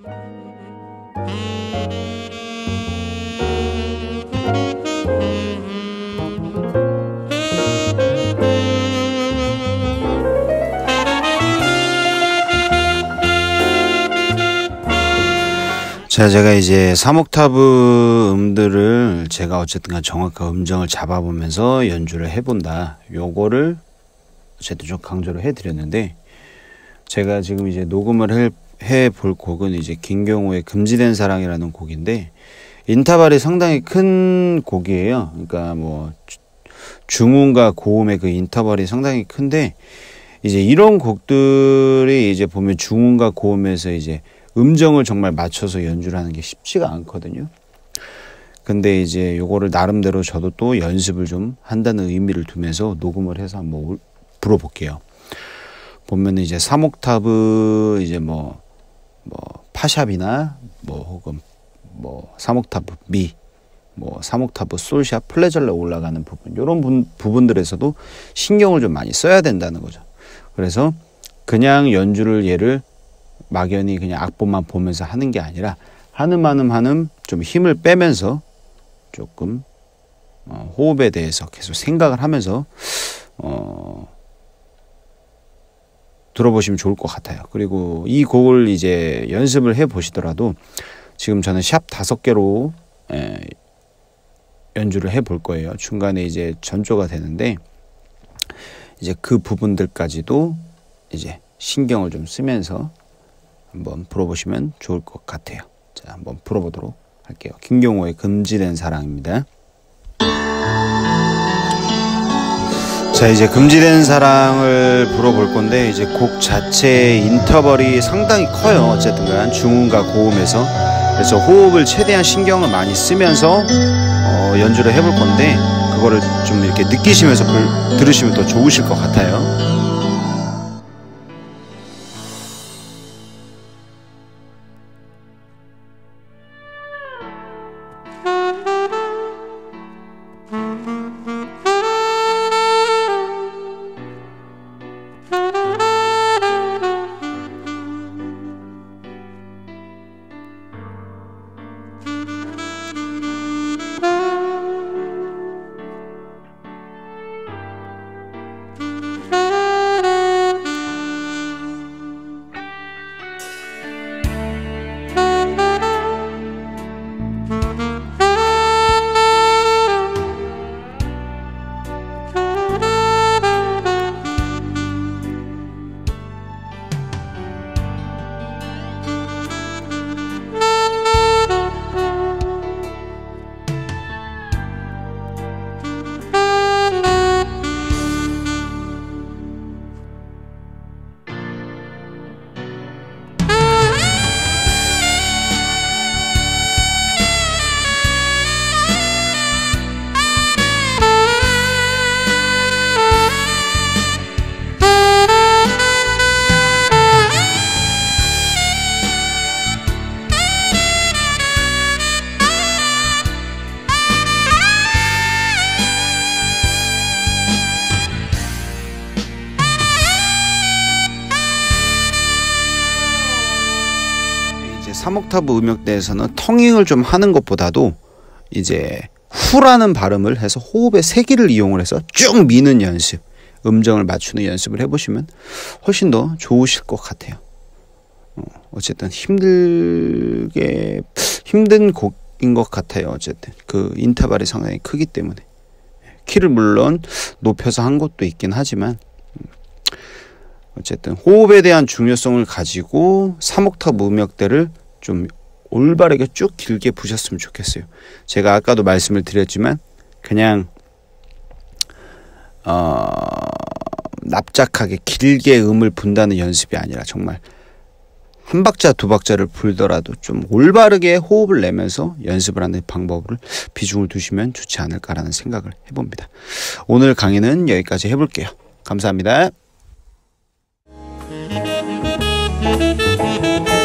자, 제가 이제 3옥타브 음들을 제가 어쨌든 정확한 음정을 잡아보면서 연주를 해본다. 요거를 어쨌든 좀 강조를 해드렸는데, 제가 지금 이제 녹음을 해볼 곡은 이제 김경호의 금지된 사랑이라는 곡인데, 인터벌이 상당히 큰 곡이에요. 그러니까 뭐 중음과 고음의 그 인터벌이 상당히 큰데, 이제 이런 곡들이 이제 보면 중음과 고음에서 이제 음정을 정말 맞춰서 연주를 하는 게 쉽지가 않거든요. 근데 이제 요거를 나름대로 저도 또 연습을 좀 한다는 의미를 두면서 녹음을 해서 한번 불어볼게요. 보면은 이제 3옥타브 이제 뭐 파샵이나 뭐 혹은 뭐 3옥타브 미, 뭐 3옥타브 솔샵, 플레절로 올라가는 부분, 요런 부분들에서도 신경을 좀 많이 써야 된다는 거죠. 그래서 그냥 연주를 얘를 막연히 그냥 악보만 보면서 하는 게 아니라 한음 좀 힘을 빼면서 조금 호흡에 대해서 계속 생각을 하면서 들어보시면 좋을 것 같아요. 그리고 이 곡을 이제 연습을 해 보시더라도 지금 저는 샵 5개로 연주를 해 볼 거예요. 중간에 이제 전조가 되는데 이제 그 부분들까지도 이제 신경을 좀 쓰면서 한번 불어보시면 좋을 것 같아요. 자, 한번 불어보도록 할게요. 김경호의 금지된 사랑입니다. 자, 이제 금지된 사랑을 불어볼 건데, 이제 곡 자체의 인터벌이 상당히 커요. 어쨌든 간 중음과 고음에서. 그래서 호흡을 최대한 신경을 많이 쓰면서 연주를 해볼 건데, 그거를 좀 이렇게 느끼시면서 들으시면 더 좋으실 것 같아요. 이제 3옥타브 음역대에서는 텅잉을 좀 하는 것보다도 이제 후라는 발음을 해서 호흡의 세기를 이용을 해서 쭉 미는 연습, 음정을 맞추는 연습을 해보시면 훨씬 더 좋으실 것 같아요. 어쨌든 힘든 곡인 것 같아요. 어쨌든 그 인터벌이 상당히 크기 때문에 키를 물론 높여서 한 것도 있긴 하지만 어쨌든 호흡에 대한 중요성을 가지고 3옥타브 음역대를 좀 올바르게 쭉 길게 부셨으면 좋겠어요. 제가 아까도 말씀을 드렸지만 그냥 납작하게 길게 음을 분다는 연습이 아니라 정말 한 박자 두 박자를 불더라도 좀 올바르게 호흡을 내면서 연습을 하는 방법을 비중을 두시면 좋지 않을까라는 생각을 해봅니다. 오늘 강의는 여기까지 해볼게요. 감사합니다.